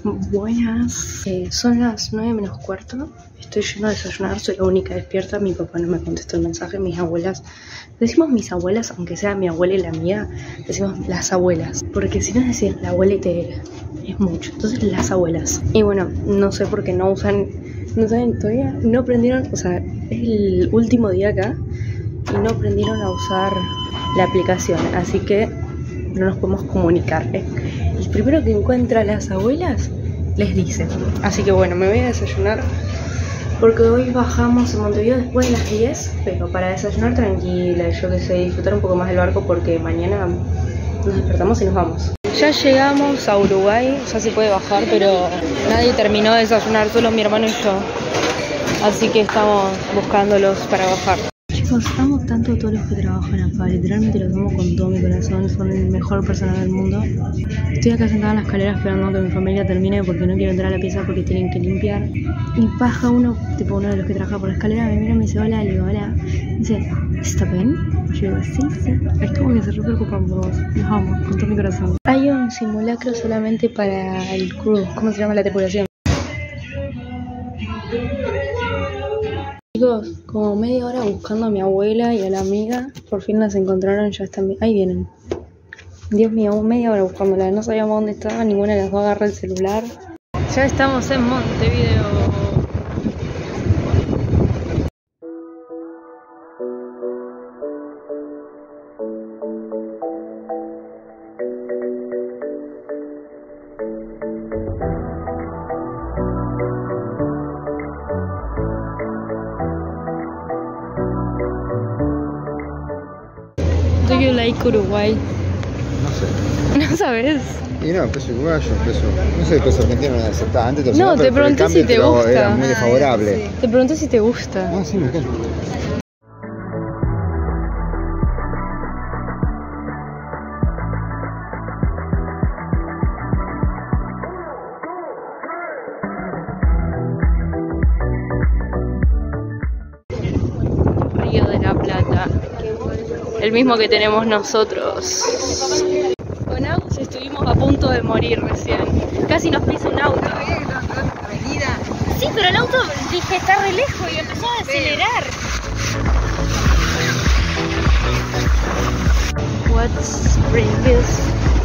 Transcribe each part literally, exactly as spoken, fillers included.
Buenas, eh, son las nueve menos cuarto. Estoy yendo a desayunar, soy la única despierta. Mi papá no me contestó el mensaje. Mis abuelas, decimos mis abuelas, aunque sea mi abuela y la mía, decimos las abuelas, porque si no es decir la abuela y te es mucho. Entonces las abuelas. Y bueno, no sé por qué no usan, no saben todavía, no aprendieron, o sea, es el último día acá y no aprendieron a usar la aplicación, así que no nos podemos comunicar. El primero que encuentra a las abuelas les dice. Así que bueno, me voy a desayunar porque hoy bajamos en Montevideo después de las diez, pero para desayunar tranquila y yo que sé, disfrutar un poco más del barco porque mañana nos despertamos y nos vamos. Ya llegamos a Uruguay, ya se puede bajar, pero nadie terminó de desayunar, solo mi hermano y yo. Así que estamos buscándolos para bajar. Chicos, amo tanto a todos los que trabajan acá, literalmente los amo con todo mi corazón, son el mejor personal del mundo. Estoy acá sentada en la escalera esperando que mi familia termine porque no quiero entrar a la pieza porque tienen que limpiar. Y baja uno, tipo uno de los que trabaja por la escalera, me mira y me dice hola, le digo hola. Me dice, ¿está bien? Yo digo, sí, sí. Es como que se re preocupan por vos, los amo con todo mi corazón. Hay un simulacro solamente para el crew, ¿cómo se llama la tripulación? Chicos, como media hora buscando a mi abuela y a la amiga, por fin las encontraron, ya están, ahí vienen. Dios mío, media hora buscándolas, no sabíamos dónde estaban, ninguna de las dos agarra el celular. Ya estamos en Montevideo. Do you like Uruguay? No sé. ¿No sabes? Y no, peso uruguayo, peso. No sé, peso argentino no lo aceptaba antes. No, te pregunté si te gusta. Era muy desfavorable. Te pregunté si te gusta. Ah, sí, me encanta. Río de la Plata. El mismo que tenemos nosotros. Con Agus estuvimos a punto de morir recién. Casi nos pisa un auto. Sí, pero el auto, dije, está re lejos y empezó a acelerar. What's spring is?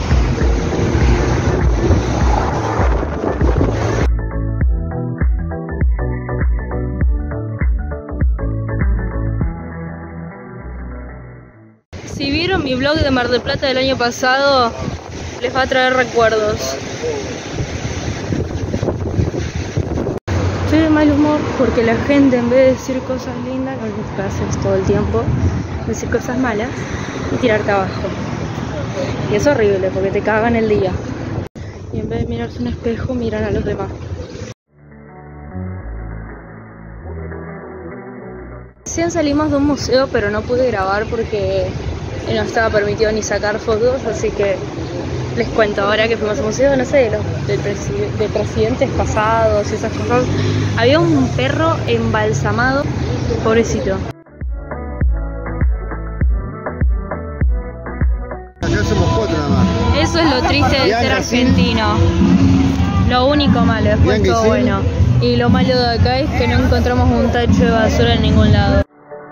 Si vieron mi vlog de Mar del Plata del año pasado, les va a traer recuerdos. Estoy de mal humor porque la gente, en vez de decir cosas lindas, lo que haces todo el tiempo, decir cosas malas y tirarte abajo. Y es horrible porque te cagan el día. Y en vez de mirarse un espejo, miran a los demás. Recién salimos de un museo, pero no pude grabar porque no estaba permitido ni sacar fotos, así que les cuento ahora que fuimos a un museo, no sé, de, los, de, presi de presidentes pasados y esas cosas. Había un perro embalsamado, pobrecito. Acá somos cuatro nada más. Eso es lo triste de ser argentino. Lo único malo, después todo bueno. Y lo malo de acá es que no encontramos un tacho de basura en ningún lado.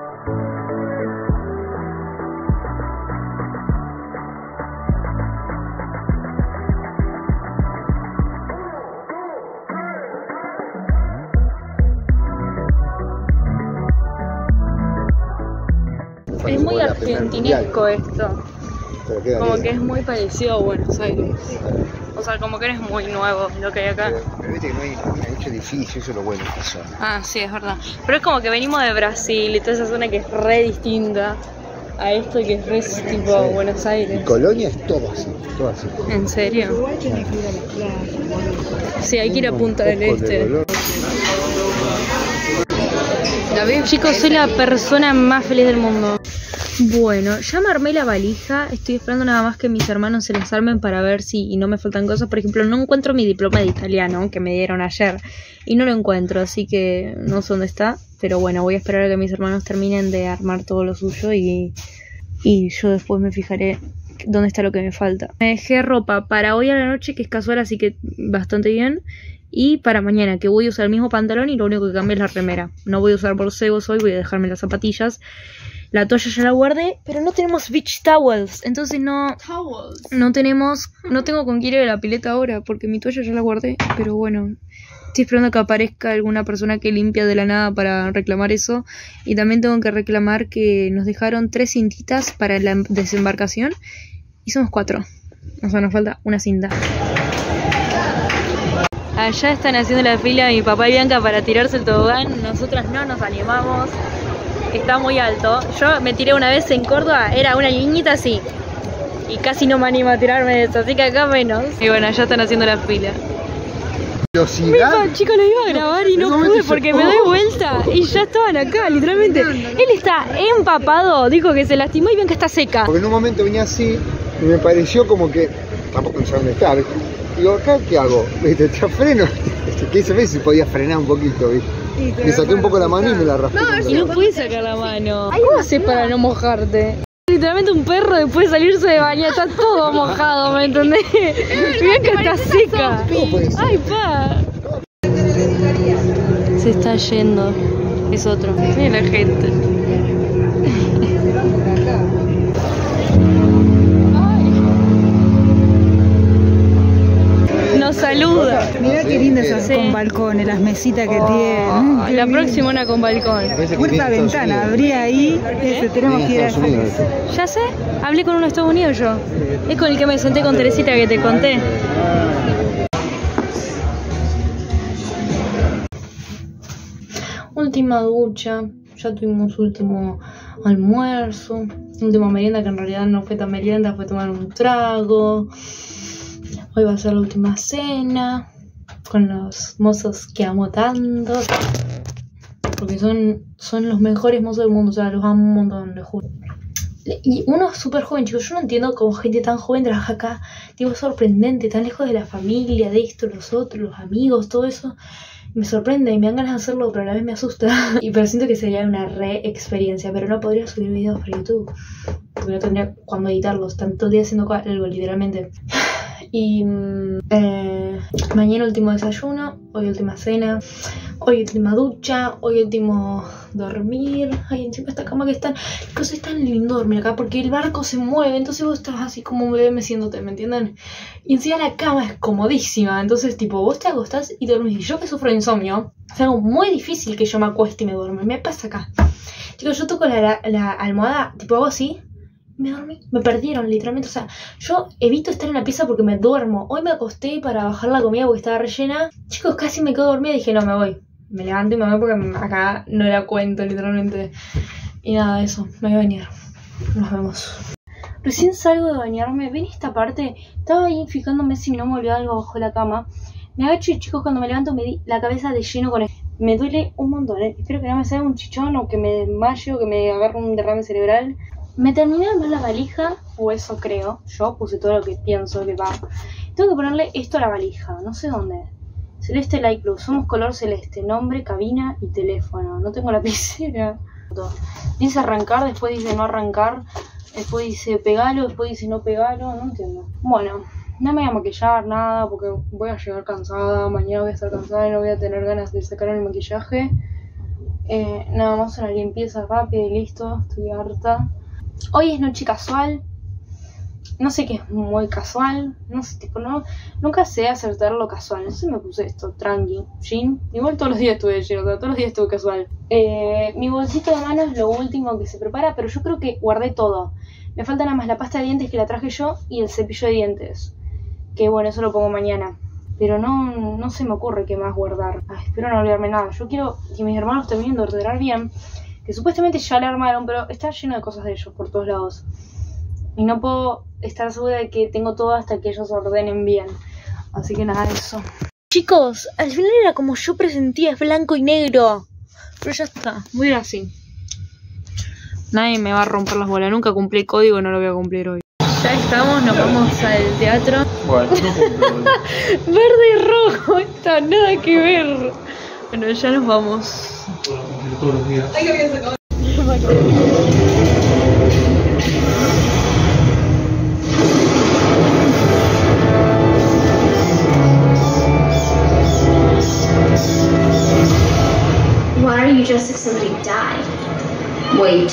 Es muy argentinesco esto. Como que es muy parecido a Buenos Aires. O sea, como que eres muy nuevo lo que hay acá. Pero, pero viste que no hay, no hay mucho edificio, eso es lo bueno de esta zona. Ah, sí, es verdad. Pero es como que venimos de Brasil y toda esa zona que es re distinta a esto que es re tipo sí. Buenos Aires. Y Colonia es todo así, todo así. ¿En serio? Sí, hay que ir a Punta del Este. Chicos, soy la persona más feliz del mundo. Bueno, ya me armé la valija. Estoy esperando nada más que mis hermanos se las armen para ver si no me faltan cosas. Por ejemplo, no encuentro mi diploma de italiano que me dieron ayer y no lo encuentro, así que no sé dónde está. Pero bueno, voy a esperar a que mis hermanos terminen de armar todo lo suyo y, y yo después me fijaré dónde está lo que me falta. Me dejé ropa para hoy a la noche, que es casual, así que bastante bien. Y para mañana, que voy a usar el mismo pantalón y lo único que cambia es la remera. No voy a usar borcegos hoy, voy a dejarme las zapatillas. La toalla ya la guardé, pero no tenemos beach towels. Entonces no... Towels. No tenemos... No tengo con quién ir a la pileta ahora, porque mi toalla ya la guardé. Pero bueno, estoy esperando que aparezca alguna persona que limpia de la nada para reclamar eso. Y también tengo que reclamar que nos dejaron tres cintitas para la desembarcación. Y somos cuatro. O sea, nos falta una cinta. Allá están haciendo la fila mi papá y Bianca para tirarse el tobogán. Nosotras no nos animamos. Está muy alto. Yo me tiré una vez en Córdoba, era una niñita así. Y casi no me animo a tirarme de eso, así que acá menos. Y bueno, ya están haciendo la fila. Velocidad. Chico, lo iba a grabar y no pude porque me doy vuelta y ya estaban acá, literalmente. Él está empapado, dijo que se lastimó y Bianca está seca. Porque en un momento venía así y me pareció como que tampoco no sé dónde está. Digo, ¿acá qué hago? ¿Viste? ¿Te freno? Que hice ver si podía frenar un poquito, ¿viste? Me saqué un poco la mano y me la raspé. No, y no pude sacar la mano. ¿Cómo haces para no mojarte? Literalmente un perro después de salirse de bañar está todo mojado, ¿me entendés? Bianca está seca. Ay, pa. Se está yendo. Es otro. Mira la gente. Nos saluda. Mirá qué lindas esas sí. Con balcones, las mesitas que oh, tienen. La próxima una con balcón. Puerta ventana, abrí ahí, ese, tenemos que ir a esa casa. Ya sé, hablé con uno de Estados Unidos yo. Es con el que me senté con Teresita que te conté. Última ducha, ya tuvimos último almuerzo, última merienda que en realidad no fue tan merienda, fue tomar un trago. Hoy va a ser la última cena con los mozos que amo tanto. Porque son, son los mejores mozos del mundo, o sea, los amo un montón, les juro. Y uno es súper joven, chicos, yo no entiendo cómo gente tan joven trabaja acá. Tipo, es sorprendente, tan lejos de la familia, de esto, los otros, los amigos, todo eso. Me sorprende y me dan ganas de hacerlo, pero a la vez me asusta. Y pero siento que sería una re experiencia, pero no podría subir videos para YouTube. Porque no tendría cuándo editarlos, tanto el día haciendo algo, literalmente. Y eh, mañana último desayuno, hoy última cena, hoy última ducha, hoy último dormir. Ay, encima esta cama que están, cosas es tan lindo dormir acá porque el barco se mueve, entonces vos estás así como un bebé meciéndote, ¿me entienden? Y encima la cama es comodísima, entonces tipo vos te acostás y dormís. Y yo que sufro de insomnio, es algo muy difícil que yo me acueste y me duerme, me pasa acá. Chicos, yo toco la, la, la almohada, tipo hago así. Me dormí, me perdieron literalmente, o sea, yo evito estar en la pieza porque me duermo. Hoy me acosté para bajar la comida porque estaba rellena. Chicos, casi me quedo dormida y dije, no, me voy. Me levanto y me voy porque acá no la cuento literalmente. Y nada, eso, me voy a bañar. Nos vemos. Recién salgo de bañarme, ¿ven esta parte? Estaba ahí fijándome si no me olvidaba algo bajo la cama. Me agacho y chicos, cuando me levanto me di la cabeza de lleno con esto. Me duele un montón, ¿eh? Espero que no me salga un chichón o que me desmaye o que me agarre un derrame cerebral. Me terminé de armar la valija, o eso creo. Yo puse todo lo que pienso que va. Tengo que ponerle esto a la valija, no sé dónde. Celeste Light Blue, somos color celeste, nombre, cabina y teléfono. No tengo la lapicera. Dice arrancar, después dice no arrancar, después dice pegalo, después dice no pegalo, no entiendo. Bueno, no me voy a maquillar nada porque voy a llegar cansada, mañana voy a estar cansada y no voy a tener ganas de sacar el maquillaje. Eh, nada más una limpieza rápida y listo, estoy harta. Hoy es noche casual, no sé qué es muy casual, no sé, tipo, no, nunca sé acertar lo casual, no sé, me puse esto, tranqui, jean, igual todos los días estuve de jean, o sea, todos los días estuve casual. Eh, mi bolsito de mano es lo último que se prepara, pero yo creo que guardé todo. Me falta nada más la pasta de dientes que la traje yo y el cepillo de dientes, que bueno, eso lo pongo mañana. Pero no, no se me ocurre qué más guardar. Ay, espero no olvidarme nada, yo quiero que mis hermanos terminen de ordenar bien. Que supuestamente ya la armaron, pero está lleno de cosas de ellos por todos lados. Y no puedo estar segura de que tengo todo hasta que ellos ordenen bien. Así que nada, eso. Chicos, al final era como yo presentía, es blanco y negro. Pero ya está, voy a ir así. Nadie me va a romper las bolas, nunca cumplí el código, no lo voy a cumplir hoy. Ya estamos, nos vamos al teatro. Bueno, no verde y rojo, está nada que ver. Bueno, ya nos vamos. Todos los días. Ay, que había sacado. you dressed if somebody died? Wait.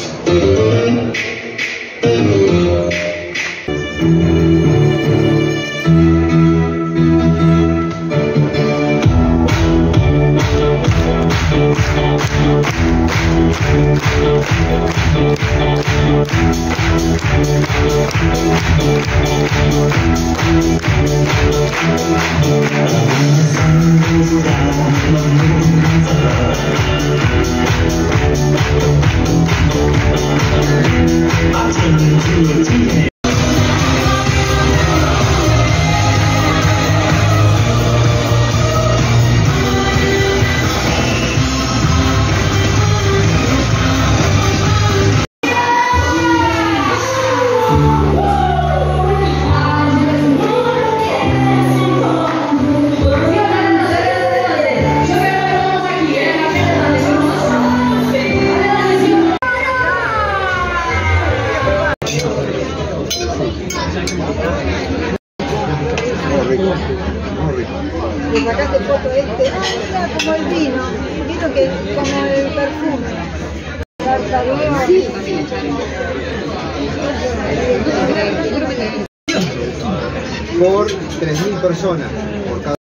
Le sacaste foto a este, ah, mira, como el vino, vino que como el perfume. Sí. Por tres mil personas, por cada...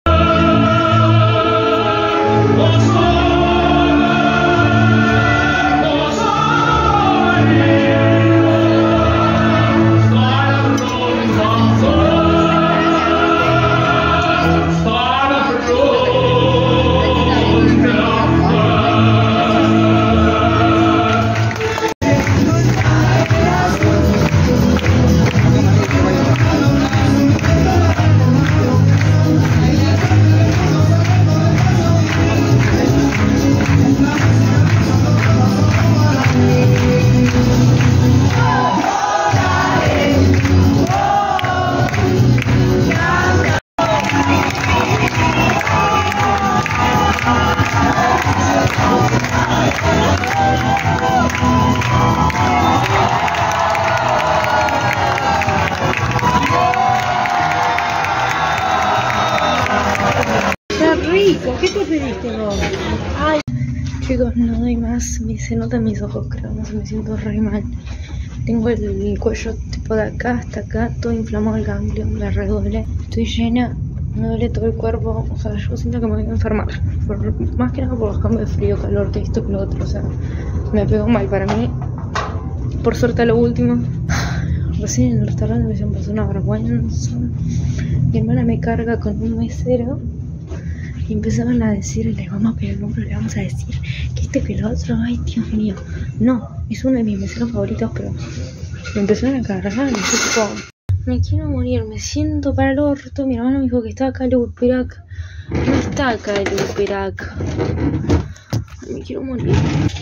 ¿Qué te pediste vos? Ay, chicos, no doy más. Me, se notan mis ojos, creo. No sé, me siento re mal. Tengo el, el cuello tipo de acá hasta acá, todo inflamado el ganglio, me reduele. Estoy llena, me duele todo el cuerpo. O sea, yo siento que me voy a enfermar. Por, más que nada por los cambios de frío, calor, que esto que lo otro. O sea, me pegó mal para mí. Por suerte, lo último. Recién en el restaurante me pasó una vergüenza. Mi hermana me carga con un mesero. Y empezaron a decir, le vamos a pegar el hombro, le vamos a decir que este que el otro, ay Dios mío. No, es uno de mis meseros favoritos, pero me empezaron a cargar y yo tipo, me quiero morir, me siento para el orto. Mi hermano me dijo que estaba acá el Upirac. No está acá el Upirac. Me quiero morir.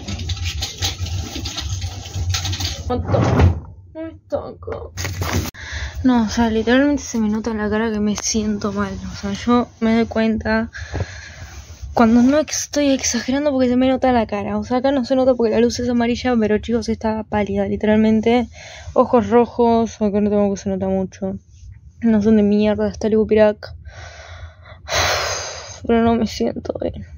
No está acá. No, o sea, literalmente se me nota en la cara que me siento mal. O sea, yo me doy cuenta cuando no estoy exagerando porque se me nota en la cara. O sea, acá no se nota porque la luz es amarilla, pero chicos, está pálida, literalmente. Ojos rojos, acá no tengo que se nota mucho. No son de mierda, está el Upirac. Pero no me siento bien.